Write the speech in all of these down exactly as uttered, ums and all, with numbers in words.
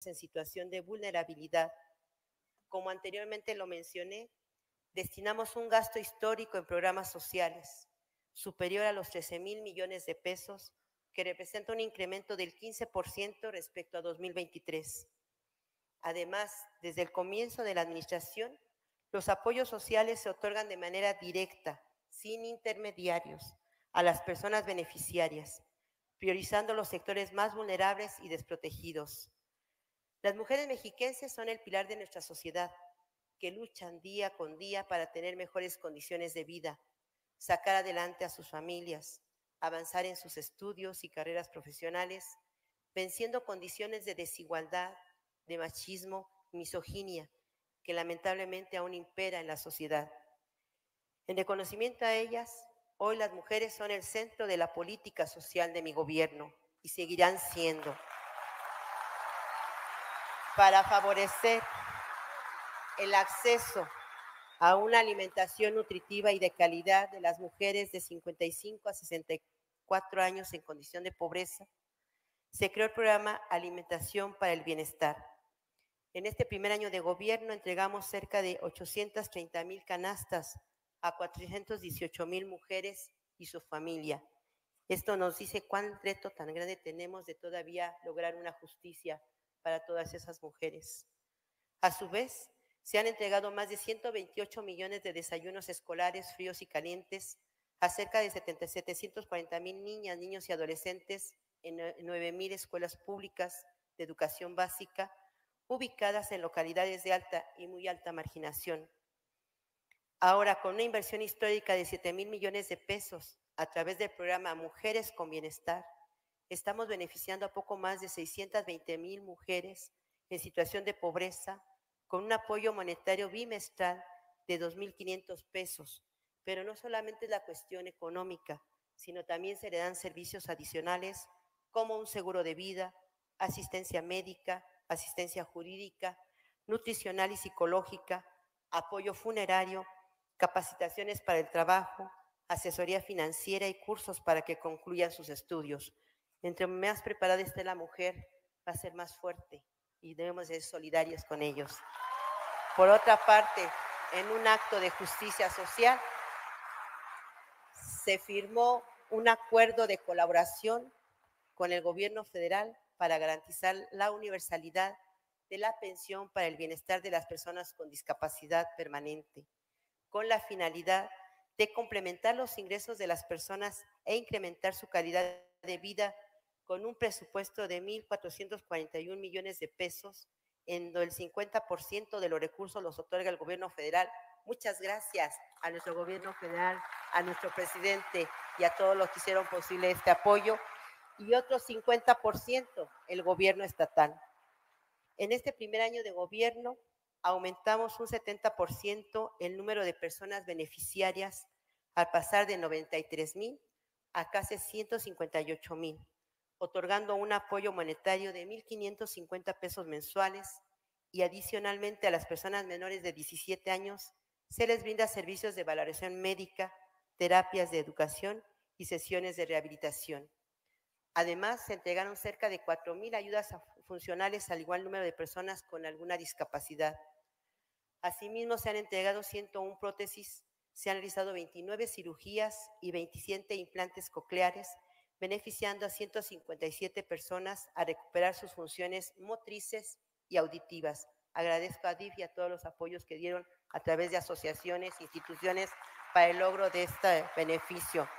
en situación de vulnerabilidad. Como anteriormente lo mencioné, destinamos un gasto histórico en programas sociales superior a los trece mil millones de pesos, que representa un incremento del quince por ciento respecto a dos mil veintitrés. Además, desde el comienzo de la administración, los apoyos sociales se otorgan de manera directa, sin intermediarios, a las personas beneficiarias, priorizando los sectores más vulnerables y desprotegidos. Las mujeres mexiquenses son el pilar de nuestra sociedad, que luchan día con día para tener mejores condiciones de vida, sacar adelante a sus familias, avanzar en sus estudios y carreras profesionales, venciendo condiciones de desigualdad, de machismo y misoginia que lamentablemente aún impera en la sociedad. En reconocimiento a ellas, hoy las mujeres son el centro de la política social de mi gobierno y seguirán siendo, para favorecer el acceso a una alimentación nutritiva y de calidad de las mujeres de cincuenta y cinco a sesenta y cuatro años en condición de pobreza. Se creó el programa Alimentación para el Bienestar. En este primer año de gobierno entregamos cerca de ochocientas treinta mil canastas a cuatrocientas dieciocho mil mujeres y su familia. Esto nos dice cuán reto tan grande tenemos de todavía lograr una justicia para todas esas mujeres. A su vez, se han entregado más de ciento veintiocho millones de desayunos escolares fríos y calientes a cerca de setecientos cuarenta mil niñas, niños y adolescentes en nueve mil escuelas públicas de educación básica ubicadas en localidades de alta y muy alta marginación. Ahora, con una inversión histórica de siete mil millones de pesos a través del programa Mujeres con Bienestar, estamos beneficiando a poco más de seiscientas veinte mil mujeres en situación de pobreza con un apoyo monetario bimestral de dos mil quinientos pesos. Pero no solamente es la cuestión económica, sino también se le dan servicios adicionales como un seguro de vida, asistencia médica, asistencia jurídica, nutricional y psicológica, apoyo funerario, capacitaciones para el trabajo, asesoría financiera y cursos para que concluyan sus estudios. Entre más preparada esté la mujer, va a ser más fuerte y debemos ser solidarios con ellos. Por otra parte, en un acto de justicia social, se firmó un acuerdo de colaboración con el gobierno federal para garantizar la universalidad de la pensión para el bienestar de las personas con discapacidad permanente, con la finalidad de complementar los ingresos de las personas e incrementar su calidad de vida con un presupuesto de mil cuatrocientos cuarenta y un millones de pesos, en donde el cincuenta por ciento de los recursos los otorga el gobierno federal. Muchas gracias a nuestro gobierno federal, a nuestro presidente y a todos los que hicieron posible este apoyo, y otro cincuenta por ciento el gobierno estatal. En este primer año de gobierno aumentamos un setenta por ciento el número de personas beneficiarias al pasar de noventa y tres mil a casi ciento cincuenta y ocho mil, otorgando un apoyo monetario de mil quinientos cincuenta pesos mensuales, y adicionalmente a las personas menores de diecisiete años se les brinda servicios de valoración médica, terapias de educación y sesiones de rehabilitación. Además, se entregaron cerca de cuatro mil ayudas funcionales al igual número de personas con alguna discapacidad. Asimismo, se han entregado ciento una prótesis, se han realizado veintinueve cirugías y veintisiete implantes cocleares, beneficiando a ciento cincuenta y siete personas a recuperar sus funciones motrices y auditivas. Agradezco a D I F y a todos los apoyos que dieron a través de asociaciones, instituciones, para el logro de este beneficio.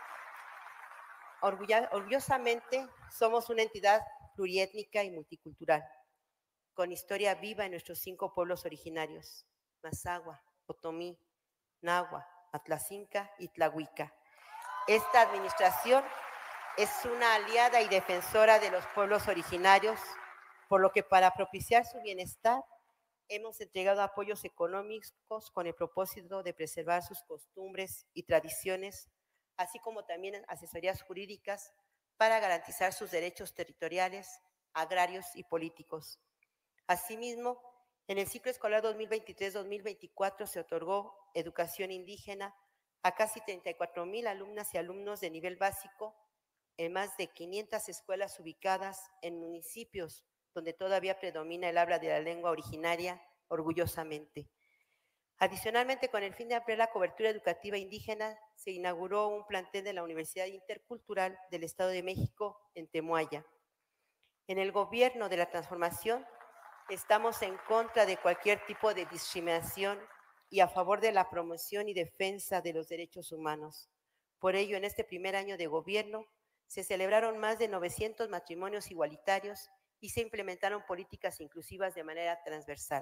Orgullosamente, somos una entidad pluriétnica y multicultural, con historia viva en nuestros cinco pueblos originarios: Mazahua, Otomí, Nahua, Atlacinca y Tlahuica. Esta administración es una aliada y defensora de los pueblos originarios, por lo que para propiciar su bienestar hemos entregado apoyos económicos con el propósito de preservar sus costumbres y tradiciones, así como también asesorías jurídicas para garantizar sus derechos territoriales, agrarios y políticos. Asimismo, en el ciclo escolar dos mil veintitrés dos mil veinticuatro se otorgó educación indígena a casi treinta y cuatro mil alumnas y alumnos de nivel básico en más de quinientas escuelas ubicadas en municipios donde todavía predomina el habla de la lengua originaria, orgullosamente. Adicionalmente, con el fin de ampliar la cobertura educativa indígena, se inauguró un plantel de la Universidad Intercultural del Estado de México en Temuaya. En el gobierno de la transformación, estamos en contra de cualquier tipo de discriminación y a favor de la promoción y defensa de los derechos humanos. Por ello, en este primer año de gobierno, se celebraron más de novecientos matrimonios igualitarios y se implementaron políticas inclusivas de manera transversal.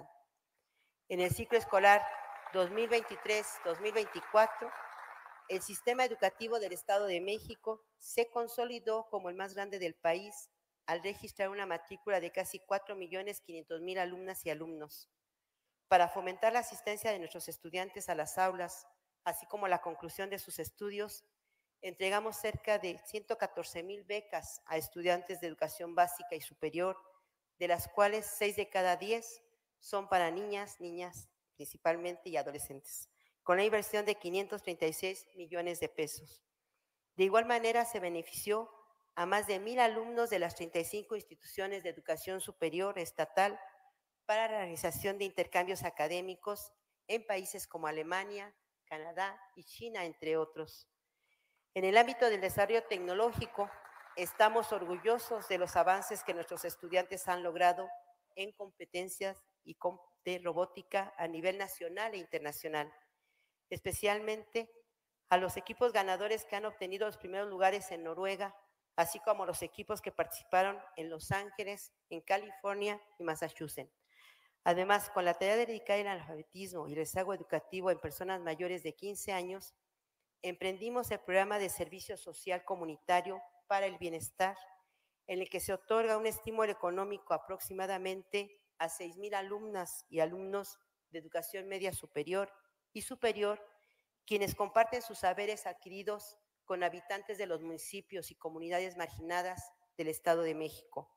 En el ciclo escolar dos mil veintitrés dos mil veinticuatro, el sistema educativo del Estado de México se consolidó como el más grande del país al registrar una matrícula de casi cuatro millones quinientos mil alumnas y alumnos. Para fomentar la asistencia de nuestros estudiantes a las aulas, así como la conclusión de sus estudios, entregamos cerca de ciento catorce mil becas a estudiantes de educación básica y superior, de las cuales seis de cada diez son para niñas, niñas principalmente y adolescentes, con la inversión de quinientos treinta y seis millones de pesos. De igual manera, se benefició a más de mil alumnos de las treinta y cinco instituciones de educación superior estatal para la realización de intercambios académicos en países como Alemania, Canadá y China, entre otros. En el ámbito del desarrollo tecnológico, estamos orgullosos de los avances que nuestros estudiantes han logrado en competencias y de robótica a nivel nacional e internacional, especialmente a los equipos ganadores que han obtenido los primeros lugares en Noruega, así como los equipos que participaron en Los Ángeles, en California y Massachusetts. Además, con la tarea de dedicar el analfabetismo y el rezago educativo en personas mayores de quince años, emprendimos el programa de servicio social comunitario para el bienestar, en el que se otorga un estímulo económico aproximadamente a seis mil alumnas y alumnos de educación media superior y superior, quienes comparten sus saberes adquiridos con habitantes de los municipios y comunidades marginadas del Estado de México.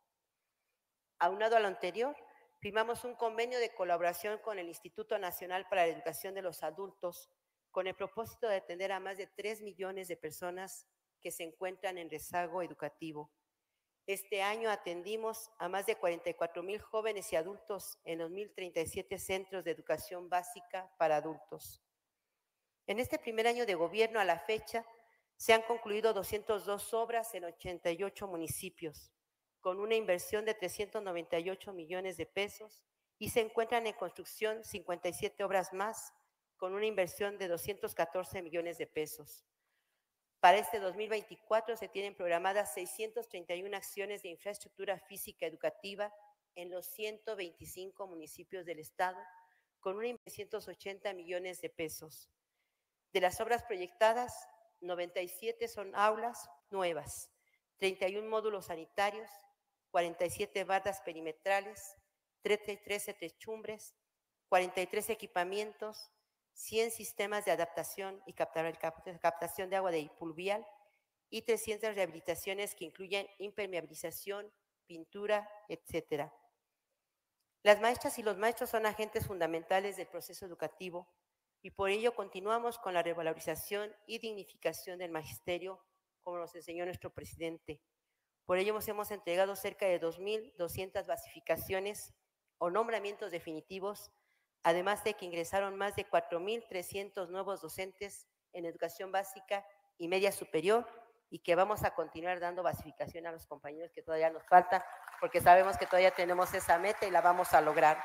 Aunado a lo anterior, firmamos un convenio de colaboración con el Instituto Nacional para la Educación de los Adultos, con el propósito de atender a más de tres millones de personas que se encuentran en rezago educativo. Este año atendimos a más de cuarenta y cuatro mil jóvenes y adultos en los mil treinta y siete centros de educación básica para adultos. En este primer año de gobierno a la fecha, se han concluido doscientas dos obras en ochenta y ocho municipios, con una inversión de trescientos noventa y ocho millones de pesos, y se encuentran en construcción cincuenta y siete obras más, con una inversión de doscientos catorce millones de pesos. Para este dos mil veinticuatro se tienen programadas seiscientas treinta y una acciones de infraestructura física educativa en los ciento veinticinco municipios del estado, con una inversión de doscientos ochenta millones de pesos. De las obras proyectadas, noventa y siete son aulas nuevas, treinta y un módulos sanitarios, cuarenta y siete bardas perimetrales, treinta y tres techumbres, cuarenta y tres equipamientos, cien sistemas de adaptación y captación de agua de pluvial y trescientas rehabilitaciones que incluyen impermeabilización, pintura, etcétera. Las maestras y los maestros son agentes fundamentales del proceso educativo y por ello continuamos con la revalorización y dignificación del magisterio, como nos enseñó nuestro presidente. Por ello hemos entregado cerca de dos mil doscientas basificaciones o nombramientos definitivos, además de que ingresaron más de cuatro mil trescientos nuevos docentes en educación básica y media superior, y que vamos a continuar dando basificación a los compañeros que todavía nos faltan, porque sabemos que todavía tenemos esa meta y la vamos a lograr.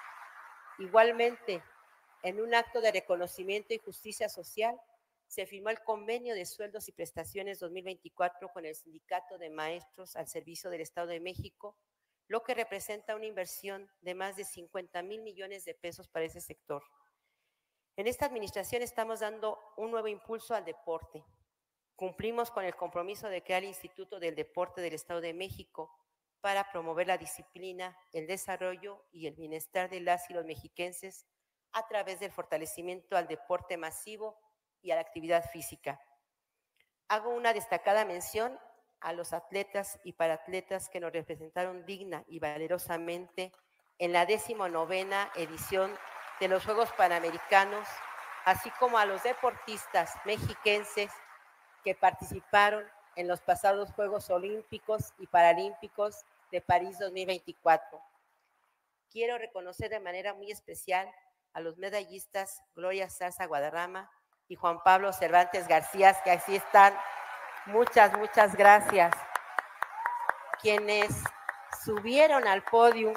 Igualmente, en un acto de reconocimiento y justicia social, se firmó el convenio de sueldos y prestaciones dos mil veinticuatro con el Sindicato de Maestros al Servicio del Estado de México, lo que representa una inversión de más de cincuenta mil millones de pesos para ese sector. En esta administración estamos dando un nuevo impulso al deporte. Cumplimos con el compromiso de crear el Instituto del Deporte del Estado de México para promover la disciplina, el desarrollo y el bienestar de las y los mexiquenses a través del fortalecimiento al deporte masivo y a la actividad física. Hago una destacada mención a los atletas y paratletas que nos representaron digna y valerosamente en la decimonovena edición de los Juegos Panamericanos, así como a los deportistas mexiquenses que participaron en los pasados Juegos Olímpicos y Paralímpicos de París dos mil veinticuatro. Quiero reconocer de manera muy especial a los medallistas Gloria Zarza Guadarrama y Juan Pablo Cervantes García, que así están. Muchas, muchas gracias. Quienes subieron al podio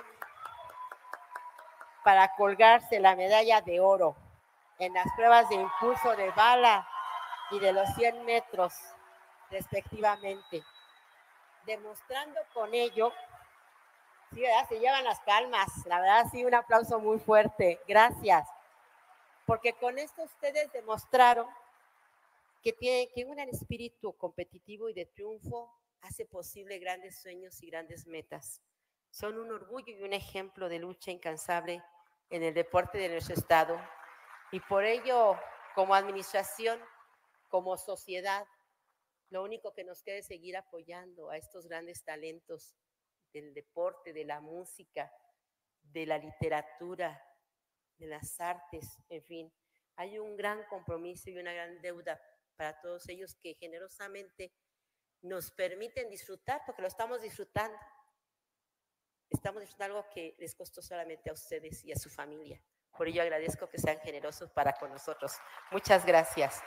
para colgarse la medalla de oro en las pruebas de impulso de bala y de los cien metros, respectivamente, demostrando con ello, sí, ¿verdad? Se llevan las palmas, la verdad, sí, un aplauso muy fuerte, gracias, porque con esto ustedes demostraron que tienen que un espíritu competitivo y de triunfo hace posible grandes sueños y grandes metas. Son un orgullo y un ejemplo de lucha incansable en el deporte de nuestro estado, y por ello, como administración, como sociedad, lo único que nos queda es seguir apoyando a estos grandes talentos del deporte, de la música, de la literatura, de las artes, en fin. Hay un gran compromiso y una gran deuda para todos ellos que generosamente nos permiten disfrutar, porque lo estamos disfrutando. Estamos disfrutando algo que les costó solamente a ustedes y a su familia. Por ello agradezco que sean generosos para con nosotros. Muchas gracias.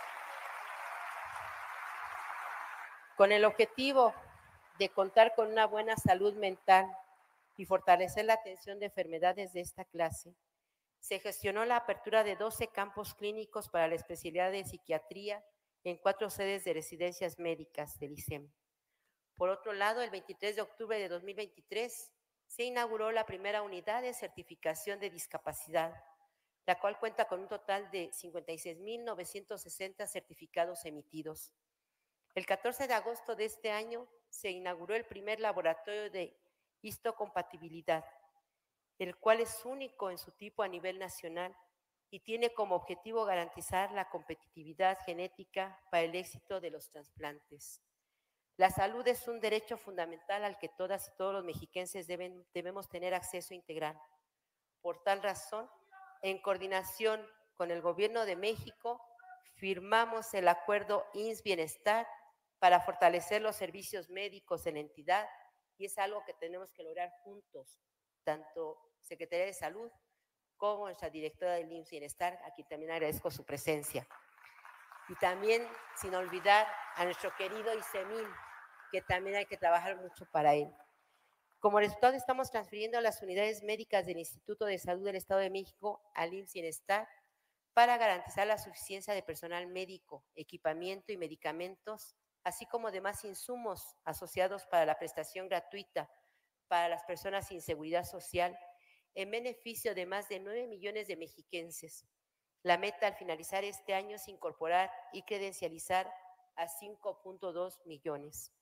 Con el objetivo de contar con una buena salud mental y fortalecer la atención de enfermedades de esta clase, se gestionó la apertura de doce campos clínicos para la especialidad de psiquiatría en cuatro sedes de residencias médicas del I S E M. Por otro lado, el veintitrés de octubre de dos mil veintitrés se inauguró la primera unidad de certificación de discapacidad, la cual cuenta con un total de cincuenta y seis mil novecientos sesenta certificados emitidos. El catorce de agosto de este año se inauguró el primer laboratorio de histocompatibilidad, el cual es único en su tipo a nivel nacional y tiene como objetivo garantizar la competitividad genética para el éxito de los trasplantes. La salud es un derecho fundamental al que todas y todos los mexiquenses deben, debemos tener acceso integral. Por tal razón, en coordinación con el Gobierno de México, firmamos el acuerdo I M S S Bienestar para fortalecer los servicios médicos en la entidad, y es algo que tenemos que lograr juntos, tanto Secretaría de Salud como nuestra directora del I M S S Bienestar, a quien también agradezco su presencia. Y también, sin olvidar a nuestro querido ISEMIN, que también hay que trabajar mucho para él. Como resultado, estamos transfiriendo las unidades médicas del Instituto de Salud del Estado de México al I M S S Bienestar para garantizar la suficiencia de personal médico, equipamiento y medicamentos, así como demás insumos asociados para la prestación gratuita para las personas sin seguridad social, en beneficio de más de nueve millones de mexiquenses. La meta al finalizar este año es incorporar y credencializar a cinco punto dos millones.